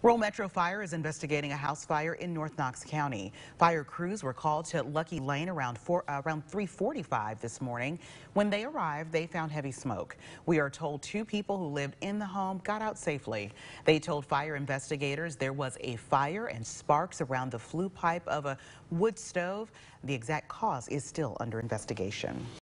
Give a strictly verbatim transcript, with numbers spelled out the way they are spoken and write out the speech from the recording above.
Rural Metro Fire is investigating a house fire in North Knox County. Fire crews were called to Lucky Lane around four, uh, around three forty-five this morning. When they arrived, they found heavy smoke. We are told two people who lived in the home got out safely. They told fire investigators there was a fire and sparks around the flue pipe of a wood stove. The exact cause is still under investigation.